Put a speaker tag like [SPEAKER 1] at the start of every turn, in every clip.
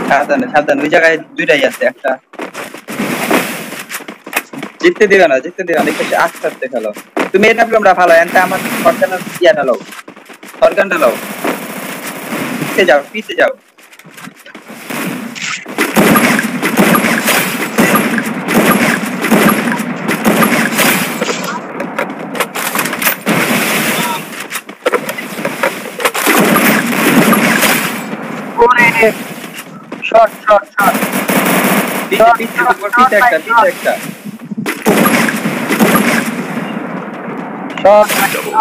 [SPEAKER 1] সাবধানে সাবধানে, ওই জায়গায় দুইটাই আছে, একটা জিততে দিবে না, জিততে দিবে না, একটু আস্তে আস্তে খেলো। তুমি এটা আমরা ভালো এনতে আমার সরকার ইয়াটা লও, সরকারটা লও, পিছে যাও পিছে যাও।
[SPEAKER 2] শর্ট শর্ট শর্ট
[SPEAKER 1] পিছে পিছে পিছে একটা পিছে একটা
[SPEAKER 2] শর্ট।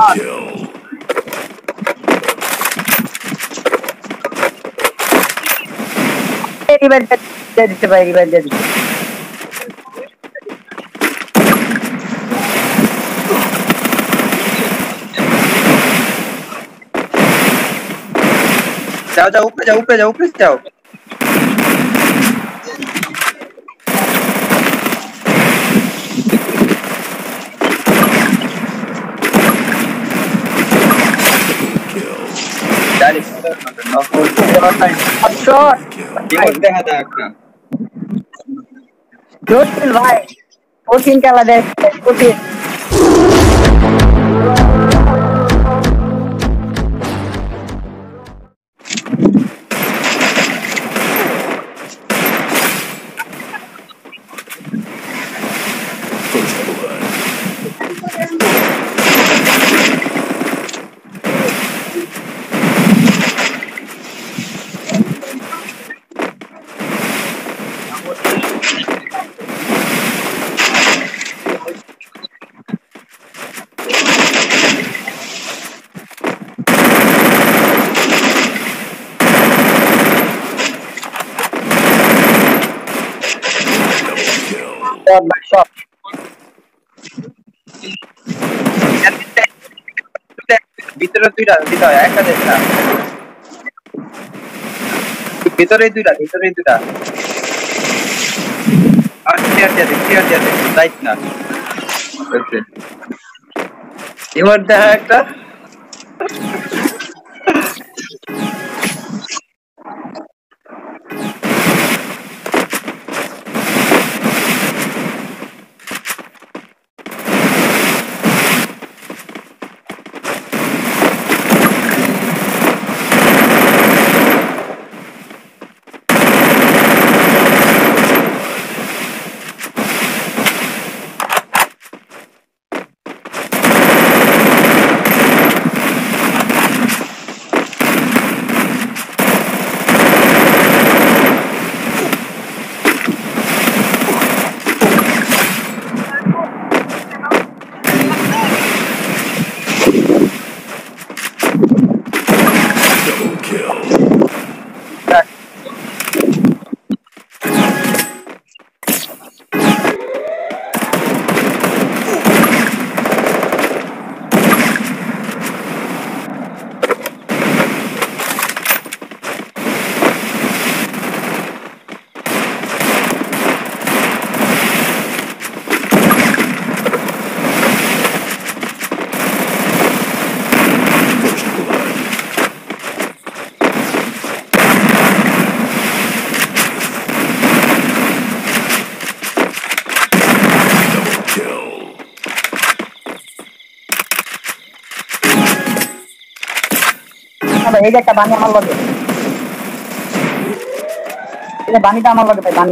[SPEAKER 2] রিভাইভ দিয়ে দিতে ভাই, রিভাইভ দিয়ে দিতে।
[SPEAKER 1] যাও যাও, উপরে যাও উপরে যাও উপরে যাও। দেখা যায় একটা
[SPEAKER 2] জটিল ভাই, কঠিন খেলা দেখ, কঠিন।
[SPEAKER 1] ভিতরে দুইটা দিতে হয়, একটা দেশ না, ভিতরে দুইটা, ভিতরে দুইটা। আর ক্লিয়ার দিয়ে দে, ক্লিয়ার দিয়ে দে, রাইট না। ওকে, এবার দেখা একটা
[SPEAKER 2] এই যে একটা বানি আমার লগে, এই যে বানিটা আমার লগে ভাই, বানি।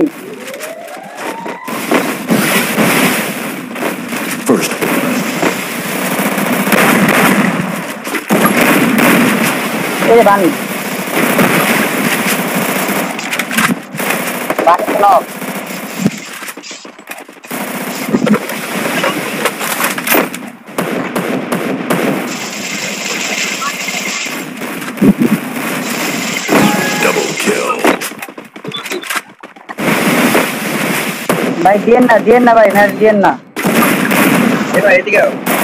[SPEAKER 2] এই যে বানি, বানি লগ। ভাই দিয়েন না ভাই, ম্যাচ দিয়েন না।
[SPEAKER 1] এবার এদিকে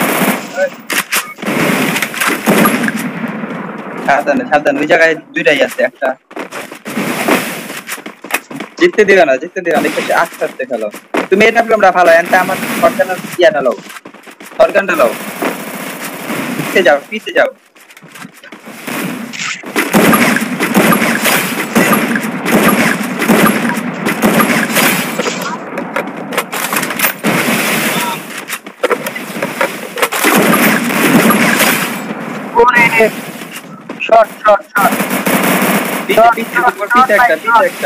[SPEAKER 1] সাবধানে সাবধানে, ওই জায়গায় দুইটাই আছে, একটা জিততে দিবে না, জিততে দিবে না, একটু আস্তে আস্তে খেলো। তুমি এটা আমরা ভালো এনতে আমার সরকার ইয়াটা লও, সরকারটা লও, পিছে যাও পিছে যাও।
[SPEAKER 2] শর্ট
[SPEAKER 1] পিছে পিছে উপর পিছে একটা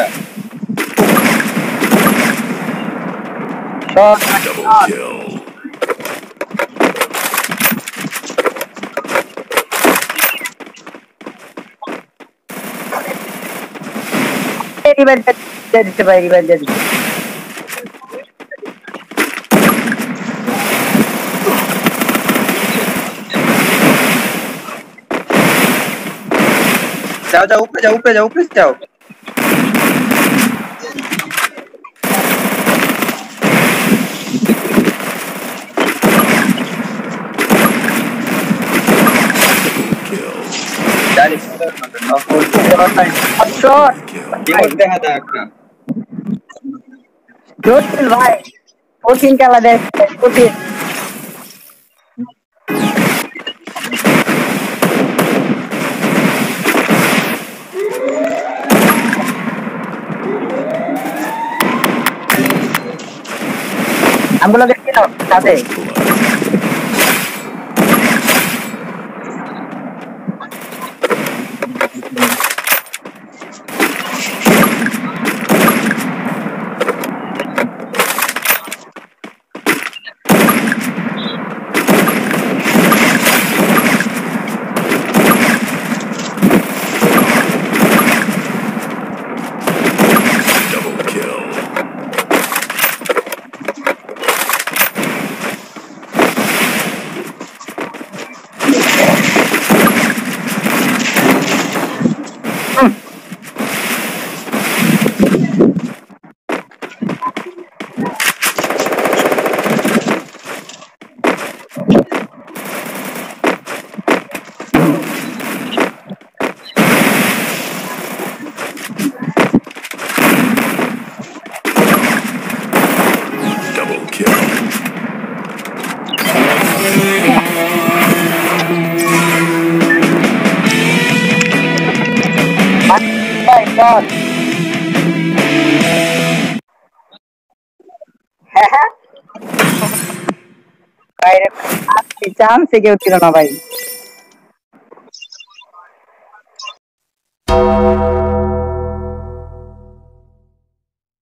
[SPEAKER 2] শর্ট
[SPEAKER 3] Double kill.
[SPEAKER 2] রিভাইভ দিতে ভাই রিভাইভ দিতে
[SPEAKER 1] যাও উপরে যাও
[SPEAKER 2] শর্ট
[SPEAKER 1] রিমোট দেখা দাও একটা
[SPEAKER 2] জোসিল ভাই 14 খেলা দেখ 14 আমগুলো দেখি না সাথে
[SPEAKER 3] Double kill. Double kill.
[SPEAKER 2] ভাই শর্ট হ্যাঁ বাইরে চান্স কেউ ছিল না ভাই